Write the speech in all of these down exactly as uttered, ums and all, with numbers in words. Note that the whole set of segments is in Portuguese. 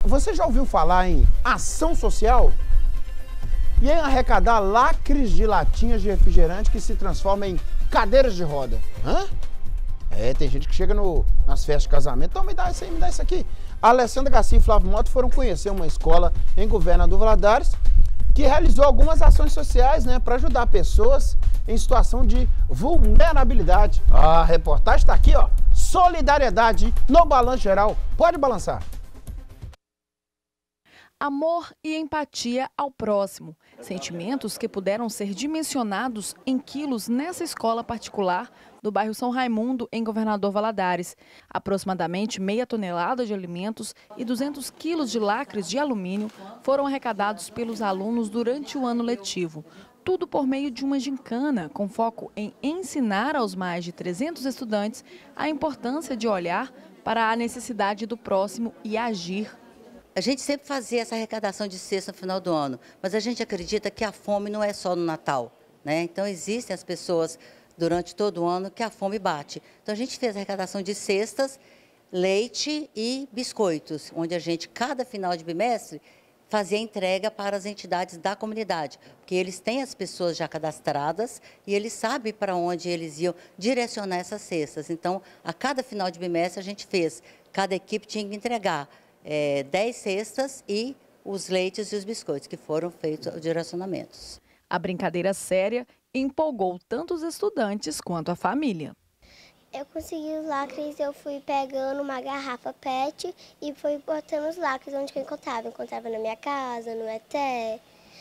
Você já ouviu falar em ação social? E em arrecadar lacres de latinhas de refrigerante que se transformam em cadeiras de roda? Hã? É, tem gente que chega no, nas festas de casamento. Então me dá isso aí, me dá isso aqui. A Alessandra Garcia e Flávio Mota foram conhecer uma escola em Governador Valadares que realizou algumas ações sociais, né, para ajudar pessoas em situação de vulnerabilidade. A reportagem está aqui, ó. Solidariedade no Balanço Geral. Pode balançar. Amor e empatia ao próximo. Sentimentos que puderam ser dimensionados em quilos nessa escola particular do bairro São Raimundo, em Governador Valadares. Aproximadamente meia tonelada de alimentos e duzentos quilos de lacres de alumínio foram arrecadados pelos alunos durante o ano letivo. Tudo por meio de uma gincana, com foco em ensinar aos mais de trezentos estudantes a importância de olhar para a necessidade do próximo e agir. A gente sempre fazia essa arrecadação de cesta no final do ano, mas a gente acredita que a fome não é só no Natal, né? Então existem as pessoas durante todo o ano que a fome bate. Então a gente fez a arrecadação de cestas, leite e biscoitos, onde a gente, cada final de bimestre, fazia entrega para as entidades da comunidade, porque eles têm as pessoas já cadastradas e eles sabem para onde eles iam direcionar essas cestas. Então, a cada final de bimestre a gente fez, cada equipe tinha que entregar É, dez cestas e os leites e os biscoitos, que foram feitos os direcionamentos. A brincadeira séria empolgou tanto os estudantes quanto a família. Eu consegui os lacres, eu fui pegando uma garrafa pet e fui botando os lacres onde que eu encontrava. Eu encontrava na minha casa, no E T E,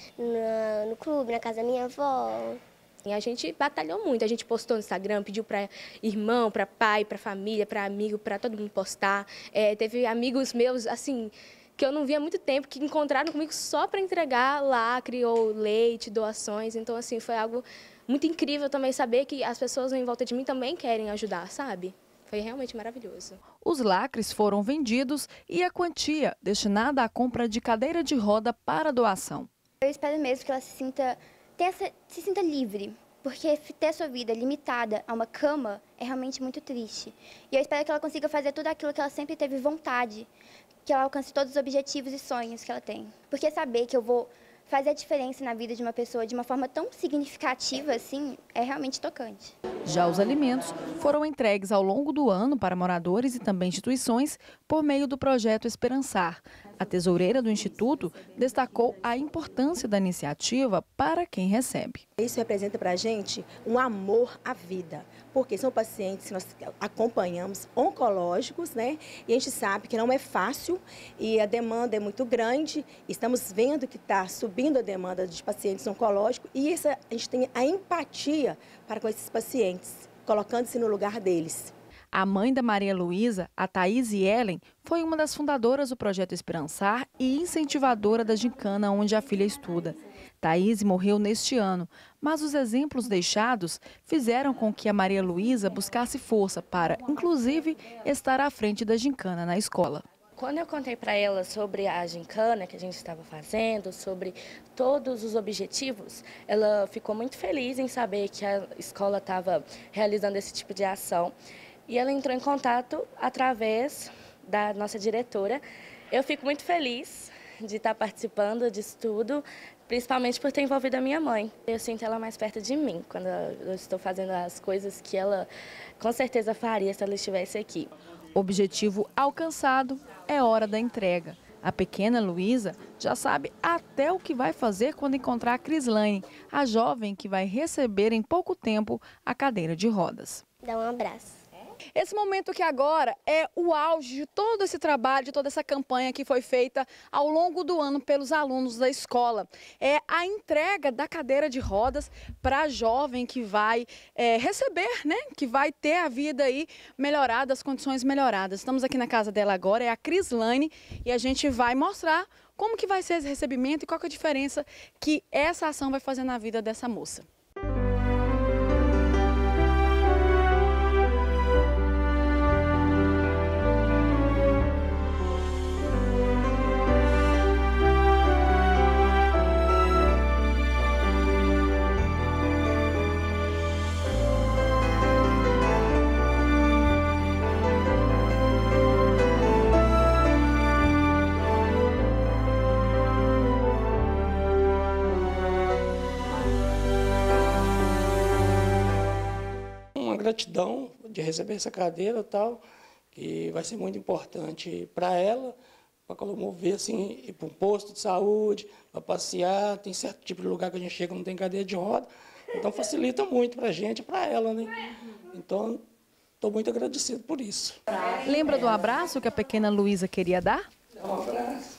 no, no clube, na casa da minha avó. A gente batalhou muito, a gente postou no Instagram, pediu para irmão, para pai, para família, para amigo, para todo mundo postar. É, teve amigos meus, assim, que eu não via há muito tempo, que encontraram comigo só para entregar lacre ou leite, doações. Então, assim, foi algo muito incrível também saber que as pessoas em volta de mim também querem ajudar, sabe? Foi realmente maravilhoso. Os lacres foram vendidos e a quantia destinada à compra de cadeira de roda para doação. Eu espero mesmo que ela se sinta... Ter essa, se sinta livre, porque ter sua vida limitada a uma cama é realmente muito triste. E eu espero que ela consiga fazer tudo aquilo que ela sempre teve vontade, que ela alcance todos os objetivos e sonhos que ela tem. Porque saber que eu vou fazer a diferença na vida de uma pessoa de uma forma tão significativa assim, é realmente tocante. Já os alimentos foram entregues ao longo do ano para moradores e também instituições por meio do projeto Esperançar. A tesoureira do Instituto destacou a importância da iniciativa para quem recebe. Isso representa para a gente um amor à vida, porque são pacientes que nós acompanhamos oncológicos, né? E a gente sabe que não é fácil e a demanda é muito grande. Estamos vendo que está subindo a demanda de pacientes oncológicos e isso, a gente tem a empatia para com esses pacientes, colocando-se no lugar deles. A mãe da Maria Luísa, a Thaís Ellen, foi uma das fundadoras do projeto Esperançar e incentivadora da gincana onde a filha estuda. Thaís morreu neste ano, mas os exemplos deixados fizeram com que a Maria Luísa buscasse força para, inclusive, estar à frente da gincana na escola. Quando eu contei para ela sobre a gincana que a gente estava fazendo, sobre todos os objetivos, ela ficou muito feliz em saber que a escola estava realizando esse tipo de ação. E ela entrou em contato através da nossa diretora. Eu fico muito feliz de estar participando disso tudo, principalmente por ter envolvido a minha mãe. Eu sinto ela mais perto de mim, quando eu estou fazendo as coisas que ela com certeza faria se ela estivesse aqui. Objetivo alcançado, é hora da entrega. A pequena Luísa já sabe até o que vai fazer quando encontrar a Crislaine, a jovem que vai receber em pouco tempo a cadeira de rodas. Dá um abraço. Esse momento que agora é o auge de todo esse trabalho, de toda essa campanha que foi feita ao longo do ano pelos alunos da escola. É a entrega da cadeira de rodas para a jovem que vai é, receber, né? Que vai ter a vida aí melhorada, as condições melhoradas. Estamos aqui na casa dela agora, é a Crislaine, e a gente vai mostrar como que vai ser esse recebimento e qual que é a diferença que essa ação vai fazer na vida dessa moça. gratidão de receber essa cadeira e tal, que vai ser muito importante para ela, para locomover, assim, ir para um posto de saúde, para passear. Tem certo tipo de lugar que a gente chega não tem cadeira de roda, então facilita muito para a gente e para ela, né? Então, estou muito agradecido por isso. Lembra do abraço que a pequena Luísa queria dar? Um abraço.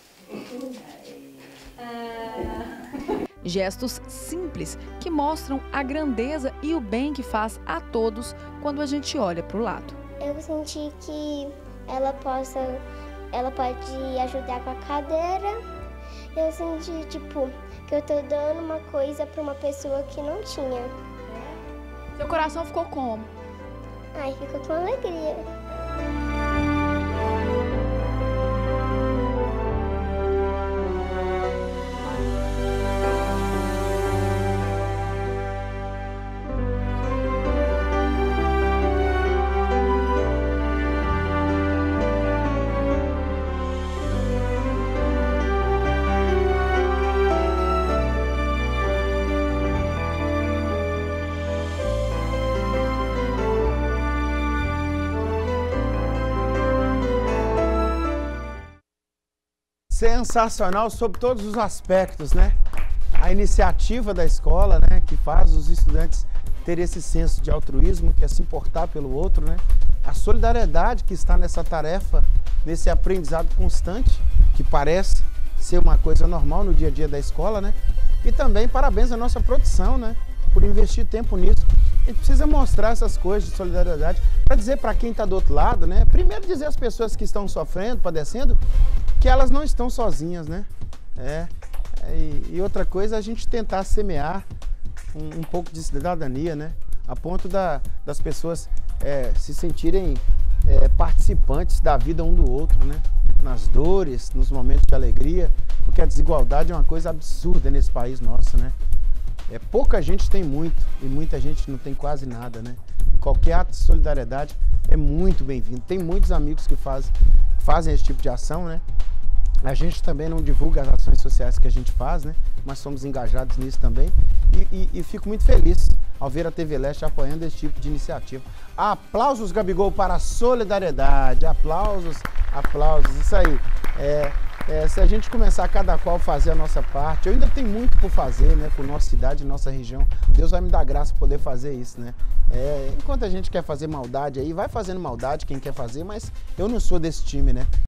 Gestos simples que mostram a grandeza e o bem que faz a todos quando a gente olha para o lado. Eu senti que ela possa, ela pode ajudar com a cadeira. Eu senti, tipo, que eu tô dando uma coisa para uma pessoa que não tinha. Seu coração ficou como? Ai, ficou com alegria. Sensacional sob todos os aspectos, né? A iniciativa da escola, né, que faz os estudantes terem esse senso de altruísmo, que é se importar pelo outro, né? A solidariedade que está nessa tarefa, nesse aprendizado constante, que parece ser uma coisa normal no dia a dia da escola, né? E também parabéns à nossa produção, né, por investir tempo nisso. A gente precisa mostrar essas coisas de solidariedade para dizer para quem está do outro lado, né? Primeiro dizer às pessoas que estão sofrendo, padecendo, que elas não estão sozinhas, né? É, e, e outra coisa, a gente tentar semear um, um pouco de cidadania, né? A ponto da, das pessoas é, se sentirem é, participantes da vida um do outro, né? Nas dores, nos momentos de alegria, porque a desigualdade é uma coisa absurda nesse país nosso, né? É, pouca gente tem muito e muita gente não tem quase nada, né? Qualquer ato de solidariedade é muito bem-vindo. Tem muitos amigos que faz, fazem esse tipo de ação, né? A gente também não divulga as ações sociais que a gente faz, né? Mas somos engajados nisso também. E, e, e fico muito feliz ao ver a T V Leste apoiando esse tipo de iniciativa. Aplausos, Gabigol, para a solidariedade. Aplausos, aplausos. Isso aí. É, é, se a gente começar cada qual fazer a nossa parte, eu ainda tenho muito por fazer, né? Por nossa cidade, nossa região. Deus vai me dar graça para poder fazer isso, né? É, enquanto a gente quer fazer maldade aí, vai fazendo maldade quem quer fazer, mas eu não sou desse time, né?